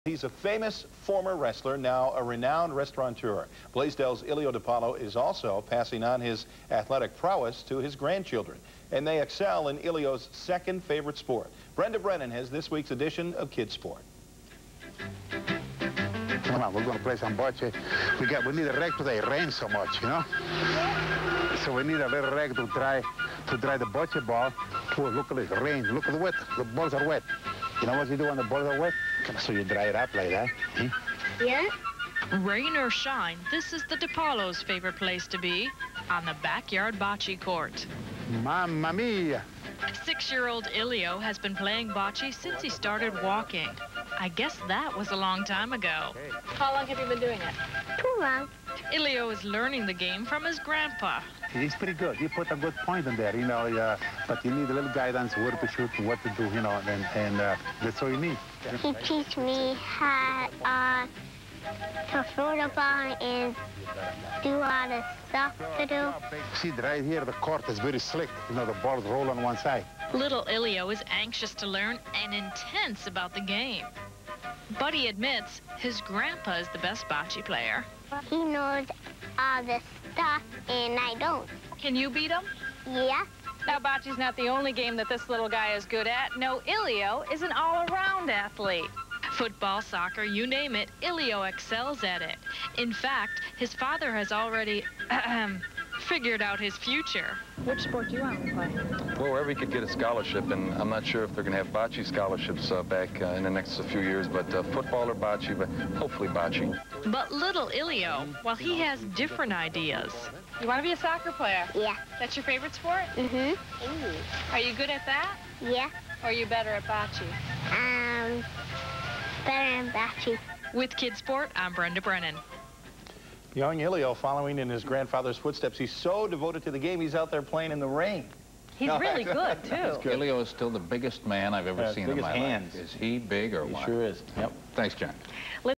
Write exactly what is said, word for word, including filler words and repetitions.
He's a famous former wrestler, now a renowned restaurateur. Blaisdell's Ilio DiPaolo is also passing on his athletic prowess to his grandchildren, and they excel in Ilio's second favorite sport. Brenda Brennan has this week's edition of Kids Sport. Come on, we're going to play some bocce. We got, we need a rag today. It rains so much, you know? So we need a little rag to dry, to dry the bocce ball. Oh, look at this, rain. Look at the wet. The balls are wet. You know what you do when the balls are wet? So you dry it up like that. Hmm? Yeah. Rain or shine, this is the DiPaolo's favorite place to be, on the backyard bocce court. Mamma mia! Six-year-old Ilio has been playing bocce since he started walking. I guess that was a long time ago. How long have you been doing it? Too long. Ilio is learning the game from his grandpa. He's pretty good. He put a good point in there, you know, uh, but you need a little guidance where to shoot and what to do, you know, and, and uh, that's all you need. He teach me how uh, to throw the ball and do all the stuff to do. See, right here, the court is very slick. You know, the balls roll on one side. Little Ilio is anxious to learn and intense about the game. But he admits his grandpa is the best bocce player. He knows all the stuff, and I don't. Can you beat him? Yeah. Now, bocce's not the only game that this little guy is good at. No, Ilio is an all-around athlete. Football, soccer, you name it, Ilio excels at it. In fact, his father has already figured out his future. Which sport do you want to play? Well, wherever he could get a scholarship, and I'm not sure if they're going to have bocce scholarships uh, back uh, in the next few years, but uh, football or bocce, but hopefully bocce. But little Ilio, well, he has different ideas. You want to be a soccer player? Yeah. That's your favorite sport? Mm-hmm. Are you good at that? Yeah. Or are you better at bocce? Um, better than bocce. With Kids Sport, I'm Brenda Brennan. Young Ilio following in his grandfather's footsteps. He's so devoted to the game, he's out there playing in the rain. He's No, really good, too. good. Ilio is still the biggest man I've ever Yeah, seen big in as my hands. life. Is he big or He what? sure is. Yep. Thanks, John.